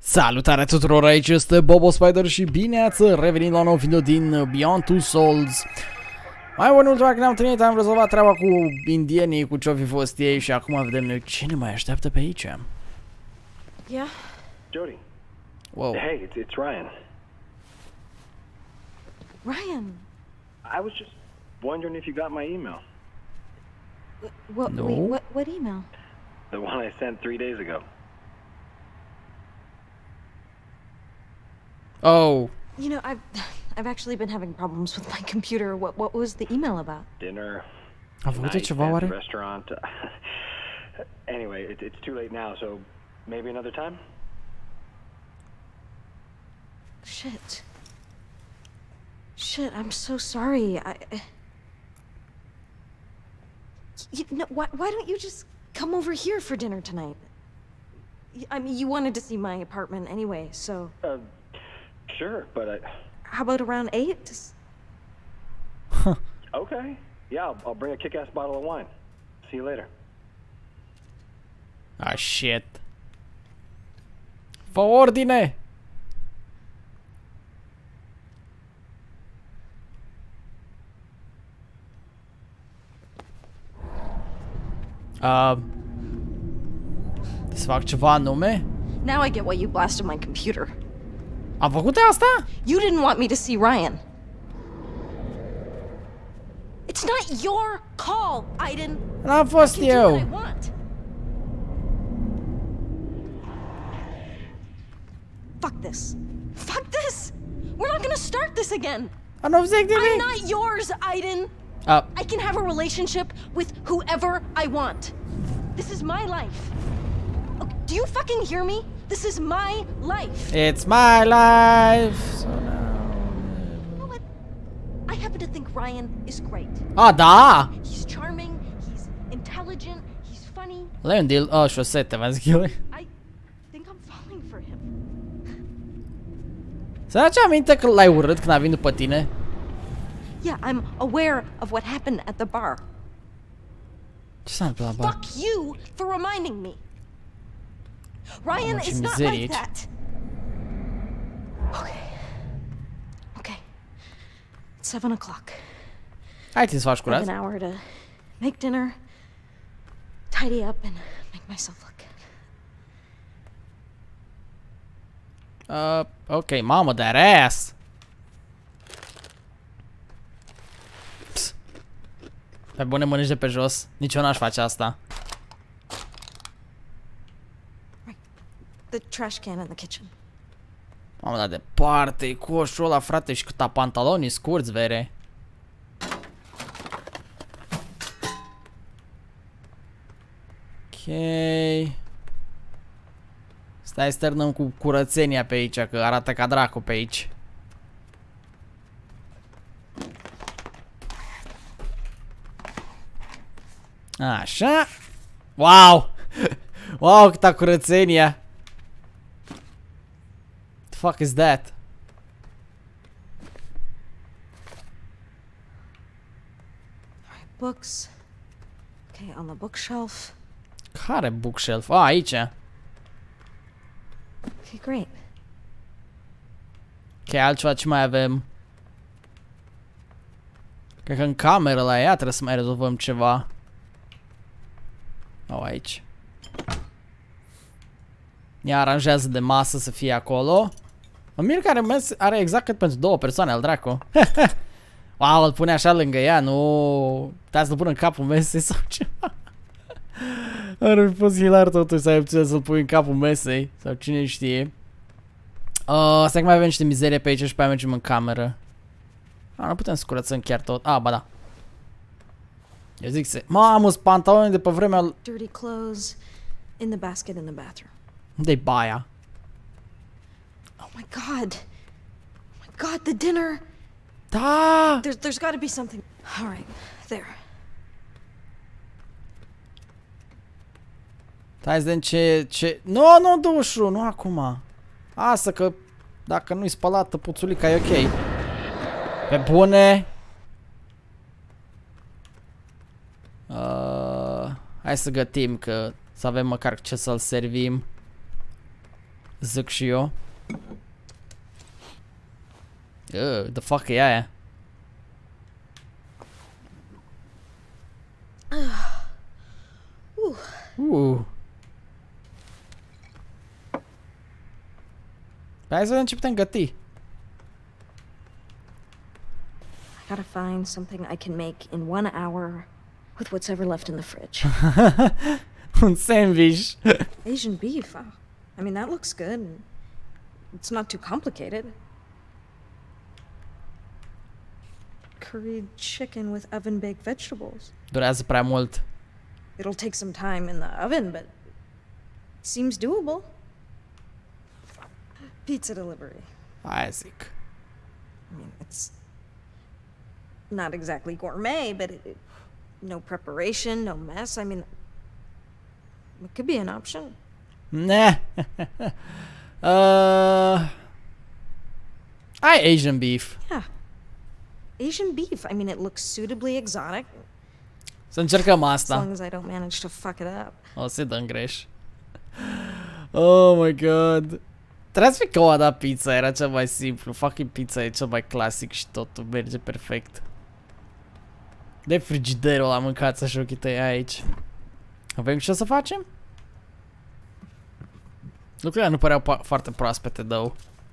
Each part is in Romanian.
Salutare tuturor, aici este Bobo Spider și bine ați revenit la un nou video din Beyond Two Souls. Mai bun, ultima când ne-am întâlnit, am rezolvat treaba cu indienii, cu ce-o fi fost ei și acum vedem noi ce ne mai așteaptă pe aici. Yeah? Jody. Wow. Hey, it's Ryan. Ryan! I was just wondering if you got my email. What, No. wait, what email? The one I sent 3 days ago. Oh. You know, I've actually been having problems with my computer. What was the email about? Dinner. A făcut nice, ceva fancy oare? restaurant. Anyway, it's too late now, so maybe another time? Shit. Shit, I'm so sorry. You know, why don't you just come over here for dinner tonight? I mean, you wanted to see my apartment anyway, so... Sure, but How about around 8? okay. Yeah, I'll bring a kick-ass bottle of wine. See you later. Ah, shit. Fă ordine! Să fac ceva anume? Now I get why you blasted my computer. Am făcut asta? You didn't want me to see Ryan. It's not your call, Aiden. N-am fost I can do what I eu. want. Fuck this. Fuck this. We're not gonna start this again. Am nu zic I'm nimic. not yours, Aiden. I can have a relationship with whoever I want. This is my life. Okay, do you fucking hear me? This is my life. It's my life. So now... You know what? I happen to think Ryan is great. Ah, da! He's charming, he's intelligent, he's funny. Ăla e un deal. Oh, șosete, v-am zis eu. I think I'm falling for him. Să aduce aminte că l-ai urât când a venit după tine? Yeah, I'm aware of what happened at the bar. Ce s-a întâmplat la bar? Fuck you for reminding me. Ryan ce is not mizerie like aici. that. Okay. It's 7 o'clock. Hai să faci I have curat. an hour to make dinner, tidy up, and make myself look good. Ok, mamă, that ass. Psst. Pe bune, mănânci de pe jos. Nici eu n-aș face asta. The trash can in the kitchen. Mamă, dar departe, e coșul ăla, frate, și câta pantaloni scurți, vere. Ok. Stai să terminăm cu curățenia pe aici, că arată ca dracu pe aici. Așa. Wow! Wow, câta curățenia! The fuck is that? Alright, books. Okay, on the bookshelf. Care bookshelf? Ah, aici. Okay, great. Ok, altceva ce mai avem? Cred că în cameră la ea trebuie să mai rezolvăm ceva. Oh, aici. Ea aranjează de masă să fie acolo. Mă mir că are exact cât pentru 2 persoane, al dracu. Wow, îl pune așa lângă ea, nu... Trebuie să-l pun în capul mesei sau ceva. Ar fi fost hilar totuși să ai opțiunea să-l pui în capul mesei. Sau cine știe. Stai că mai avem niște mizerie pe aici și pe aia mergem în cameră. Nu putem să curățăm chiar tot. Ba da. Eu zic să... Mamă, sunt pantaloni de pe vremea... Dirty clothes in the basket in the bathroom. Unde-i baia? Oh my god. Oh my god, the dinner. Da! There's got to be something. All right, there. Hai să vedem ce... Nu, dușul, nu acum. Asta că... Dacă nu-i spălată puțulica, e ok. Pe bune. Hai să gătim, că să avem măcar ce să-l servim. Zic și eu. The fuck e aia? Hai să vedem ce putem găti. I gotta find something I can make in 1 hour with what's ever left in the fridge. Un sandwich. Asian beef. I mean, that looks good. It's not too complicated. Curried chicken with oven-baked vegetables. Durează prea mult. It'll take some time in the oven, but it seems doable. Pizza delivery. Aia zic. I mean, it's not exactly gourmet, but no preparation, no mess. I mean, it could be an option. Nah. Asian beef. Yeah. Asian beef. I mean, it looks suitably exotic. Să încercăm As asta. long as I don't manage to fuck it up. O să dăm greș. Oh my god. Trebuia să fi coada pizza, era cel mai simplu. Fucking pizza e cel mai clasic și totul merge perfect. De frigiderul ăla mâncați așa ochii tăi aici. Avem ce să facem? Lucrurile nu păreau foarte proaspete, though.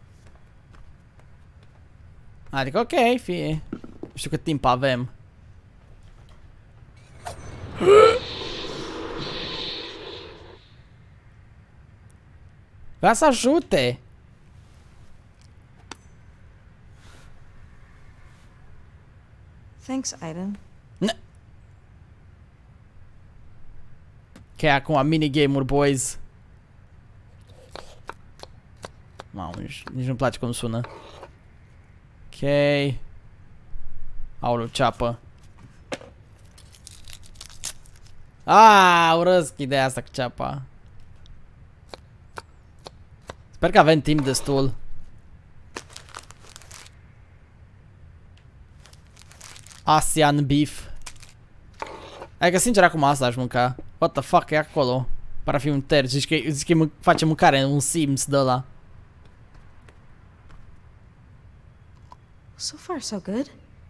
Adică ok, fie. Nu știu cât timp avem. Vrea să ajute. Thanks, Aiden. Ok, acum minigame-uri, boys. Mamă, nici nu-mi place cum sună. Ok. Aoleu, ceapă. Urăsc ideea asta cu ceapa. Sper că avem timp destul. Asian beef. Adică sincer acum asta aș mânca. What the fuck e acolo? Pare a fi un terț. Zici că face mâncare, un Sims de ăla. So far, so good.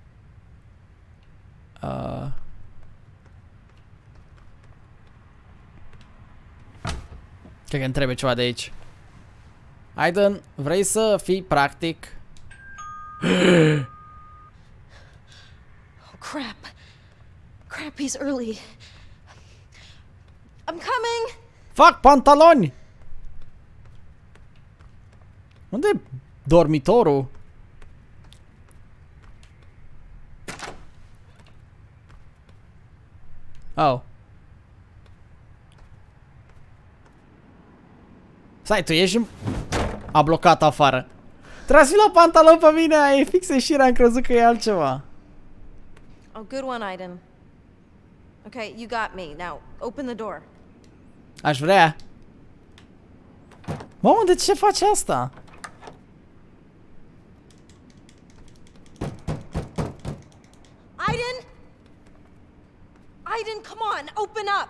Cred că îmi trebuie ceva de aici. Aiden, vrei să fii practic? Oh, crap. Crap, he's early. I'm coming! Fac pantaloni! Unde e dormitorul? Oh. Stai, tu ești... A blocat afară. Trebuie să fi luat pantaloni pe mine, e fix ieșirea, am crezut că e altceva. Oh, good one, Aiden. Okay, you got me. Now, open the door. Aș vrea. Mamă, de ce faci asta? Aiden! Aiden, come on, open up!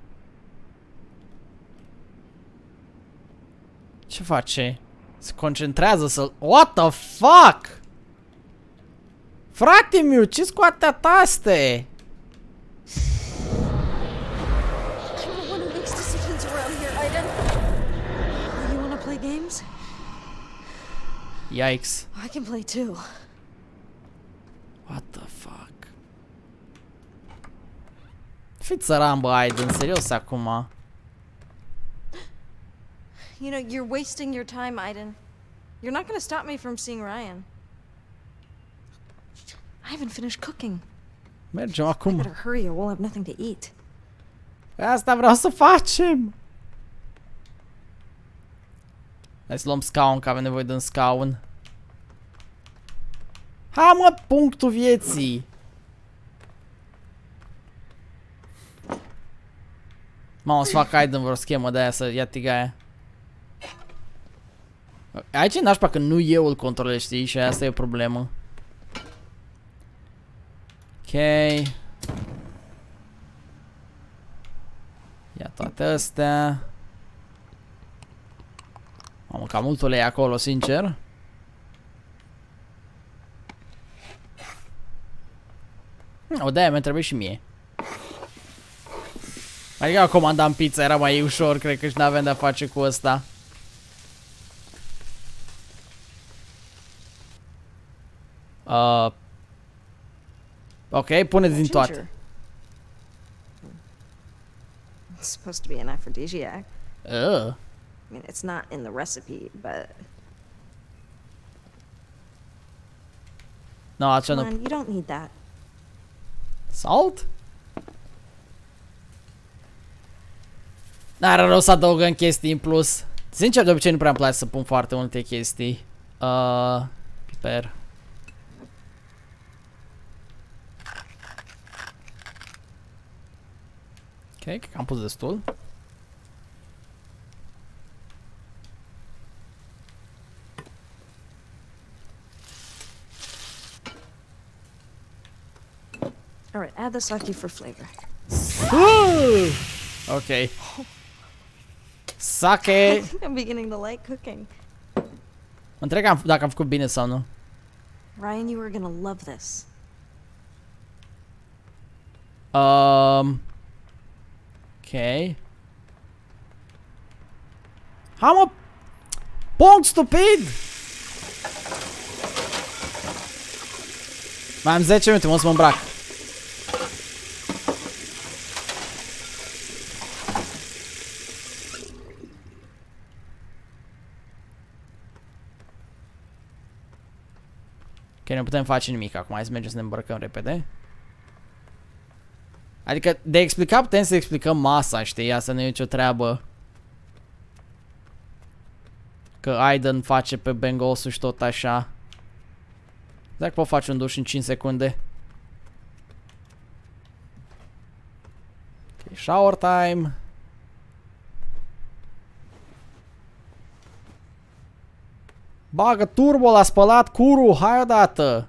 Ce face? Se concentrează să... What the fuck? Frate meu, ce scoate taste? I'm the one who makes decisions around here, Aiden. You wanna play games? Yikes. I can play too. What the fuck? Fiți țăran, bă, Aiden, serios acum. You know, you're wasting your time, Aiden. You're not gonna stop me from seeing Ryan. I haven't finished cooking. Mergem I acum. better hurry or we'll have nothing to eat. Asta vreau să facem. Hai să luăm scaun, că avem nevoie de un scaun. Ha, mă, punctul vieții. Mamă, o să fac Aiden vreo schemă de aia să ia tigaia. Aici e nașpa că nu eu îl controlez, știi? Și asta e o problemă. Ok. Ia toate astea. Am cam mult ulei acolo, sincer. O, de-aia mi-a trebuit și mie. Adică comandam pizza, era mai ușor, cred că și n-aveam de-a face cu ăsta. Ok, puneți din toate. It's supposed to be an aphrodisiac. I mean, it's not in the recipe, but... No, așa nu. Come on, you don't need that. Salt? N-are rost să adăugăm chestii în plus. Sincer, de obicei nu prea îmi place să pun foarte multe chestii. Piper. Ok, cred că am pus destul. Alright, add the sake for flavor. Ok. Sake. I think I'm beginning to like cooking. Mă întreb dacă am făcut bine sau nu. Ryan, you are gonna love this. Ok. Ha, mă! Punct stupid! Mai am 10 minute, mă să mă îmbrac. Ok, nu putem face nimic acum, hai să mergem să ne îmbrăcăm repede. Adică, de explicat putem să explicăm masa, știi? Asta nu e nicio treabă. Că Aiden face pe Bengosu și tot așa. Dacă pot face un duș în 5 secunde. Ok, shower time. Bagă turbo la spălat curul, hai odată!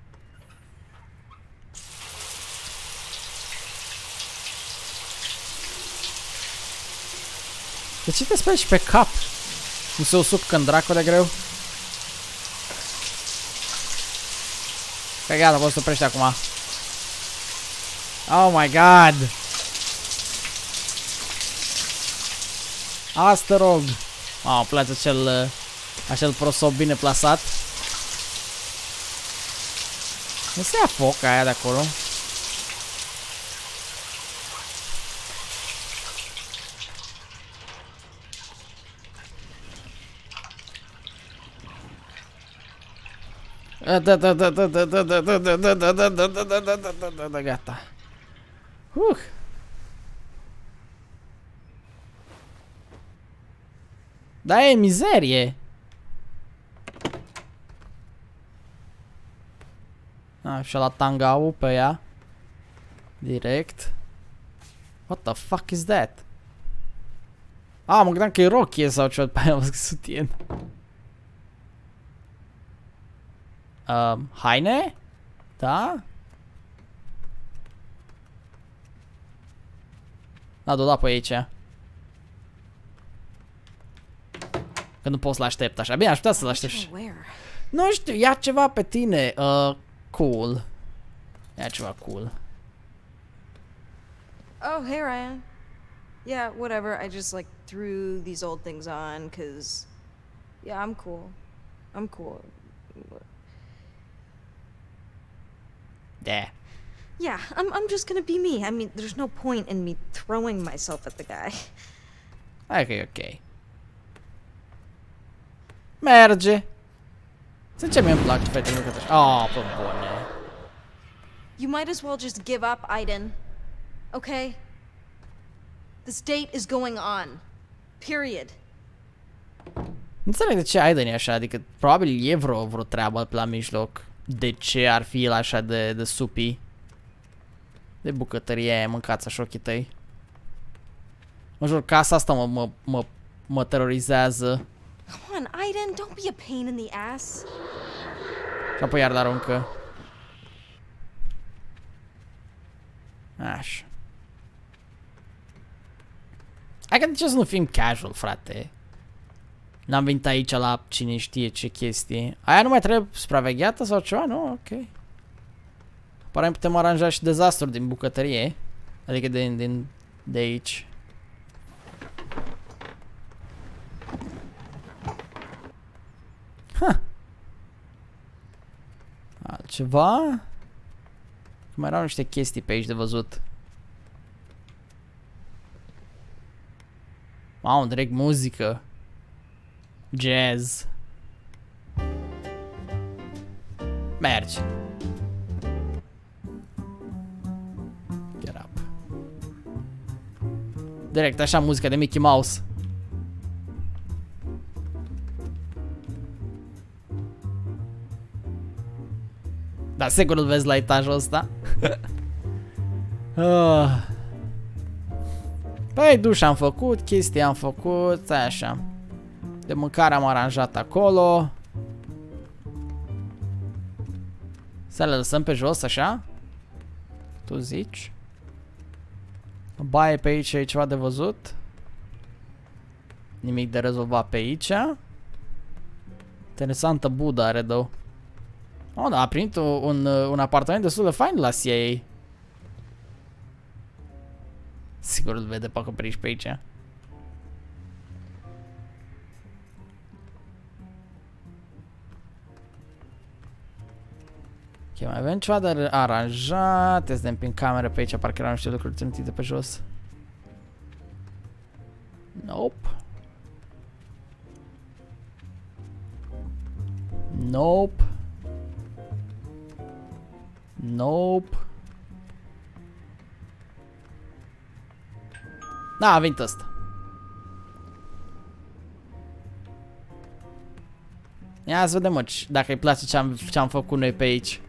De ce te speli și pe cap? Nu se usuc când dracu de greu? Că gata, poți să oprești acum. Oh my god! Asta rog! Îmi place acel prosop bine plasat. Nu se ia foc aia de acolo. Gata. Da, e mizerie. Și-a luat tangau pe ea. Direct. What the fuck is that? Mă gândeam că e rochie sau ceva, pe aia am scris sutien. Haine? Da? Da, do-da pe aici. Că nu poți să-l aștept așa. Bine, aș putea să-l aștept. Nu știu, ia ceva pe tine. Cool. Ia ceva cool. Oh, hey Ryan. Yeah, whatever. I just like threw these old things on cause yeah, I'm cool. I'm cool. Yeah, I'm just gonna be me. I mean, there's no point in me throwing myself at the guy. Ok. Merge. Sincer, mie îmi plac fetele mică așa. Pe bune. You might as well just give up, Aiden. Okay? This date is going on. Period. Nu înțeleg de ce Aiden e așa, adică probabil e vreo treabă pe la mijloc. De ce ar fi el așa de supi? De bucătărie aia, mâncați așa ochii tăi. Mă jur, casa asta mă terorizează. Come on, Aiden, don't be a pain in the ass. Și apoi iar l-aruncă. Așa. Hai că de ce să nu fim casual, frate? N-am venit aici la cine știe ce chestii. Aia nu mai trebuie supravegheată sau ceva? Nu? Ok. Aparent putem aranja și dezastru din bucătărie. Adică de aici. Ha. Altceva? Mai erau niște chestii pe aici de văzut. Wow, direct muzică. Jazz. Mergi. Get up. Direct așa muzica de Mickey Mouse. Da, sigur îl vezi la etajul ăsta. Păi duș am făcut, chestii am făcut, stai așa. De mâncare am aranjat acolo. Să le lăsăm pe jos așa? Tu zici? Baie pe aici, e ceva de văzut? Nimic de rezolvat pe aici. Interesantă Buddha are, două. Oh, da, a primit un apartament destul de fain la CIA. Sigur îl vede pe acoperiș pe aici. Ok, mai avem ceva de aranjat. Trebuie să ne împing camera pe aici, parcă erau niște lucruri ținutite pe jos. Nope. Nope. Nope. Da, a venit ăsta. Ia să vedem, mă, dacă îi place ce am făcut noi pe aici.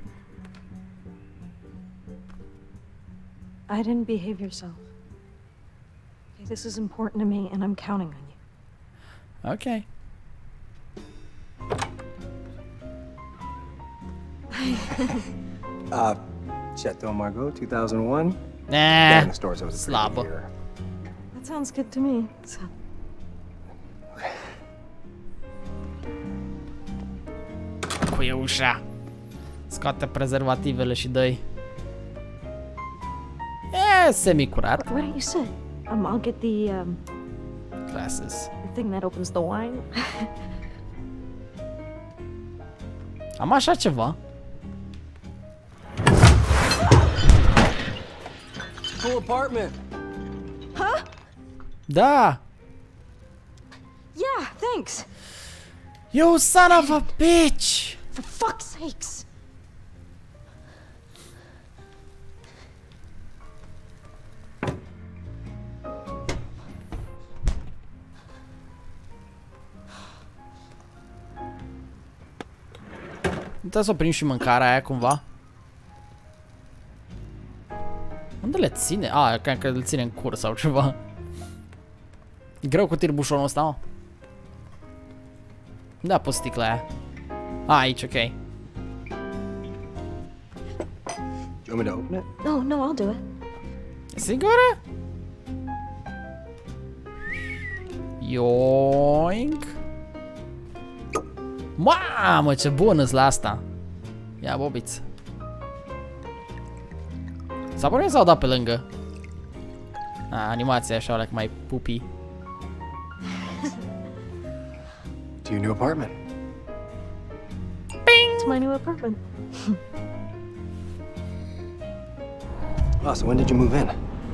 I didn't behave yourself. Okay, this is important to me and I'm counting on you. Ok. Chateau Margaux, 2001. Nah, In the stores, it was a pretty slabă. good year. That sounds good to me. So, Cu e ușa. Scoate prezervativele și dă-i. E semi-curat. why don't you sit? I'll get the Glasses. thing that opens the wine. Am așa ceva. Cool apartment. Huh? Da. Yeah, thanks. You son of a bitch. For fuck's sakes. Nu trebuie să oprim și mâncarea aia cumva? Unde le ține? A, cred că le ține în cur sau ceva. E greu cu tirbușonul ăsta, mă. Unde a pus sticla aia? A, aici, ok. Do you want me to open it? No, I'll do it. E sigură? Yoink. Mamă, ce bun-s la asta. Ia, bobiț. S-a pornit sau dat pe lângă? A, animația așa, like mai pupi. To your new apartment. It's my new apartment. Oh, so when did you move in?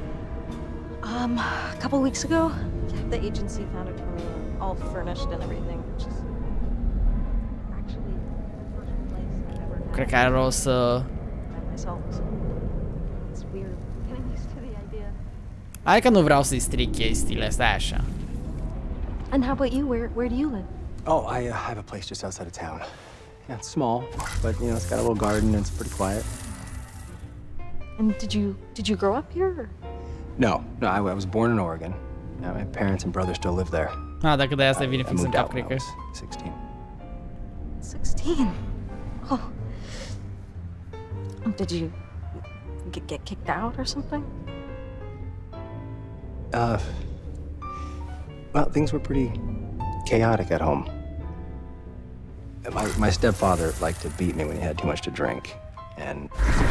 A couple weeks ago, the agency found it all furnished and everything, which is actually the first place I've ever had Cred că are rost să... by myself. So it's weird getting used to the idea. Hai că nu vreau să-i stric chestiile, stai așa. And how about you? Where do you live? Oh, I have a place just outside of town. Yeah, it's small, but you know, it's got a little garden and it's pretty quiet. And did you grow up here? Or? No, I was born in Oregon. Yeah, my parents and brother still live there. Ah, dacă de asta vine I fix în moved cap, out cred when I că. was 16. 16. Oh. Did you get kicked out or something? Well, things were pretty chaotic at home. My stepfather liked to beat me when he had too much to drink, and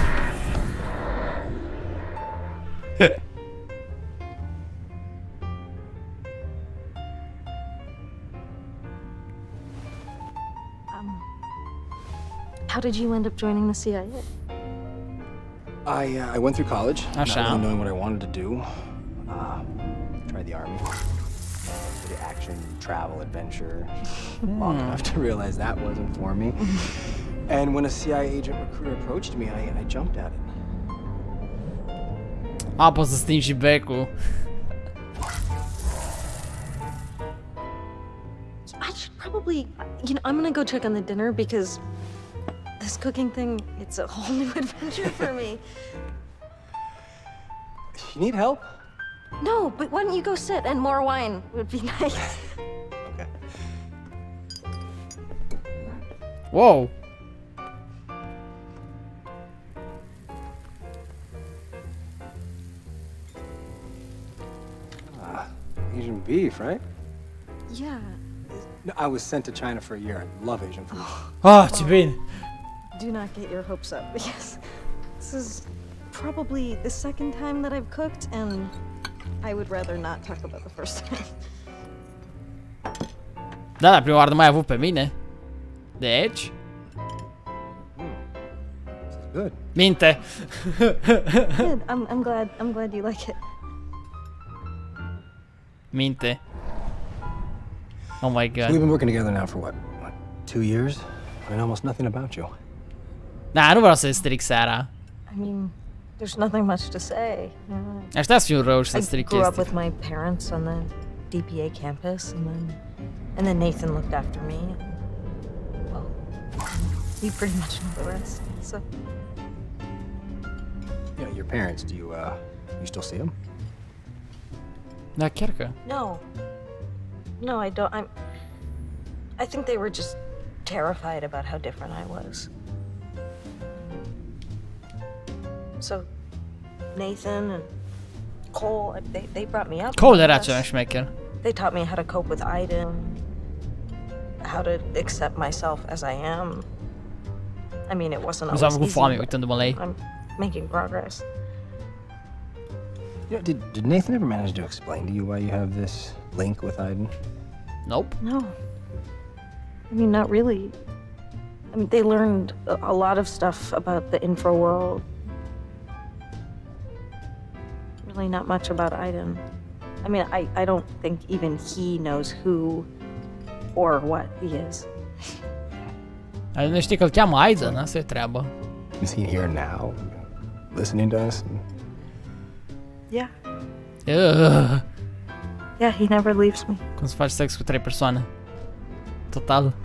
How did you end up joining the CIA? I went through college, not Așa. really knowing what I wanted to do. Tried the army, the action, travel, adventure, long enough to realize that wasn't for me. And when a CIA agent recruiter approached me, I jumped at it. Poți să stingi și becul. I should probably, I'm gonna go check on the dinner because this cooking thing, it's a whole new adventure for me. You need help? No, but why don't you go sit and more wine would be nice. Okay. Wow. Asian beef, right? Yeah. No, I was sent to China for a year. I love Asian food. Ah, ce bine. Do not get your hopes up because this is probably the second time that I've cooked and I would rather not talk about the first time. Da, la prima oară nu mai avut pe mine. Deci... Good. Minte. Good. I'm glad you like it. Minte. Oh my We've god. been working together now for what 2 years? I know almost nothing about you. Da, nu vreau să stric seara. I mean, there's nothing much to say. Aștia să fiu rău și să I stric grew up chestii. with my parents on the DPA campus, and then Nathan looked after me. And, well, you pretty much know the rest. So Yeah, your parents. Do you still see them? Da, chiar că. no, I don't. I think they were just terrified about how different I was. So Nathan and Cole, they brought me up. Cole era cel mai șmecher. They taught me how to cope with Aiden, how to accept myself as I am. I mean, it wasn't Nu always s-a făcut easy, foame but uitându-mă la ei. I'm making progress. Yeah. Did Nathan ever manage to explain to you why you have this link with Aiden? Nope. No. I mean, not really. I mean, they learned a lot of stuff about the infra world. Really not much about Aiden. I mean, I don't think even he knows who or what he is. Nu știi că îl cheamă Aiden, asta e treaba. Is he here now, listening to us? Yeah. Ugh. Yeah, he never leaves me. Cum să faci sex cu 3 persoane. Total.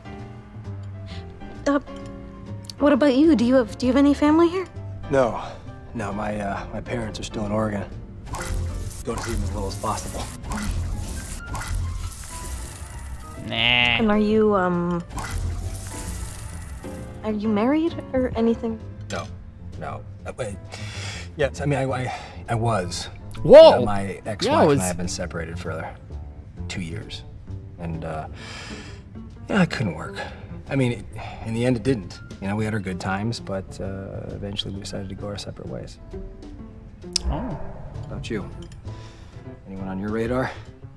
What about you? Do you have any family here? No. My parents are still in Oregon. Go to see them as little as possible. Nah. And are you married or anything? No. Wait. Yes, I mean, I was. Whoa! My ex-wife Yeah, and I have been separated for 2 years. And, yeah, it couldn't work. I mean, in the end, it didn't. You know, we had our good times, but eventually we decided to go our separate ways. Oh. How about you? Anyone on your radar?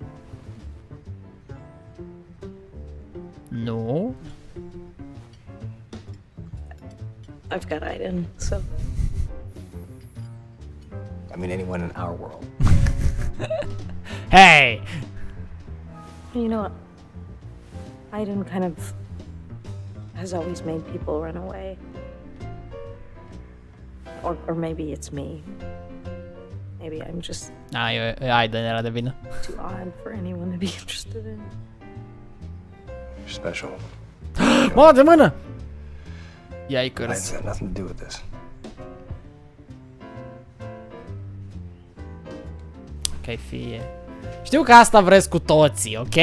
No. I've got Aiden, so. I mean, anyone in our world. Hey! You know what? Aiden kind of has always made people run away. Or maybe it's me. Maybe I'm just Aiden era de vină. too odd for anyone to be interested in. You're special. Mă, de mână! It's Yikers. got nothing to do with this. Ok, fie. Știu că asta vreți cu toții, ok?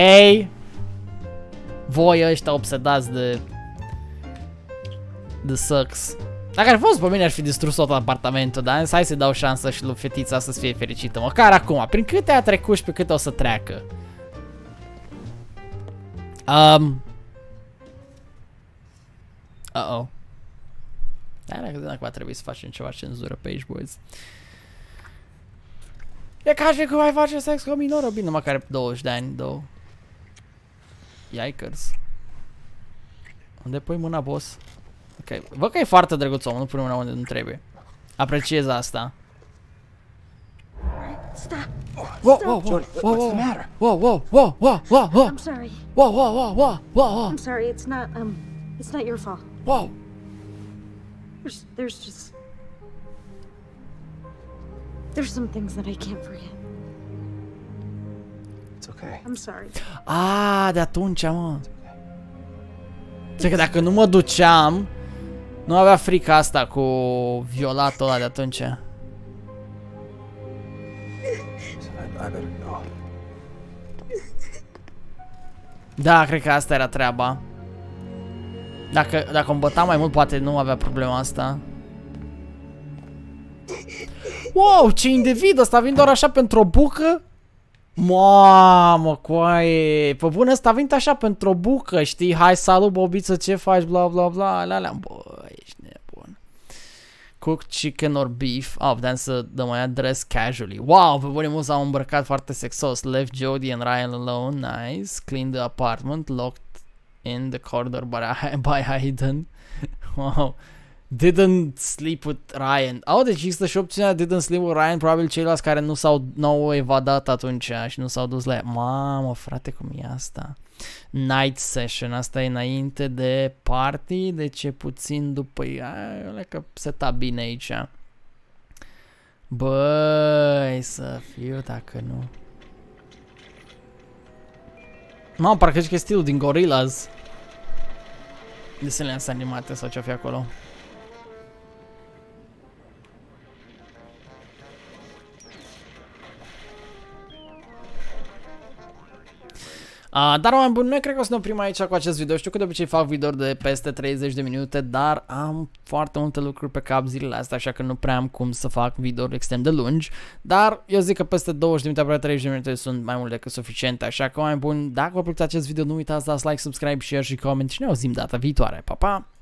Voi ăștia obsedați de sex. Dacă ar fi fost pe mine, ar fi distrus tot apartamentul, dar hai să-i dau șansă și lui fetița să fie fericită. Măcar acum, prin câte a trecut și pe câte o să treacă. Uh-oh. Dacă va trebui să facem ceva cenzură pe aici, boys. E ca și cum ai face sex cu o minoră, bine, măcar are 20 de ani, două. Yikers. Unde pui mâna, boss? Ok, văd că e foarte drăguț omul, nu pune mâna unde nu trebuie. Apreciez asta. Stop. Whoa, whoa, whoa, whoa, What's the matter? whoa, whoa, whoa, whoa, whoa, whoa. I'm sorry. Whoa, whoa, whoa, whoa, whoa, I'm sorry. It's not your fault. whoa. There's some things that I can't forget. It's okay. I'm sorry. Ah, de atunci, mă. Cred că dacă nu mă duceam, nu avea frica asta cu violatul ăla de atunci. I better go. Da, cred că asta era treaba. Dacă îmi băta mai mult, poate nu avea problema asta. Wow, ce individ ăsta, vin doar așa pentru o bucă? Mamă, coaie, pe bune ăsta vin așa pentru o bucă, știi? Hai, salut, bobiță, ce faci, bla bla bla, alea, bă, ești nebun. Cook chicken or beef. Oh, puteam să dăm aia dress casually. Wow, pe bune mult s-au îmbrăcat foarte sexos. Left Jodie and Ryan alone, nice. Clean the apartment, locked in the corridor by Hayden. Wow. Didn't sleep with Ryan. Oh, deci există și opțiunea didn't sleep with Ryan. Probabil ceilalți care n-au evadat atunci și nu s-au dus la ea. Mamă, frate, cum e asta? Night session. Asta e înainte de party. Deci e puțin după ea. Că seta bine aici. Băi, să fiu dacă nu. Mamă, parcă zici că e stilul din Gorillaz. Desenele astea animate sau ce-o fi acolo. Dar oameni buni, noi cred că o să ne oprim aici cu acest video. Știu că de obicei fac videouri de peste 30 de minute, dar am foarte multe lucruri pe cap zilele astea, așa că nu prea am cum să fac videouri extrem de lungi. Dar eu zic că peste 20 de minute, aproape 30 de minute sunt mai mult decât suficiente, așa că oameni buni, dacă vă plăcea acest video, nu uitați să dați like, subscribe, share și comment și ne auzim data viitoare. Pa, pa!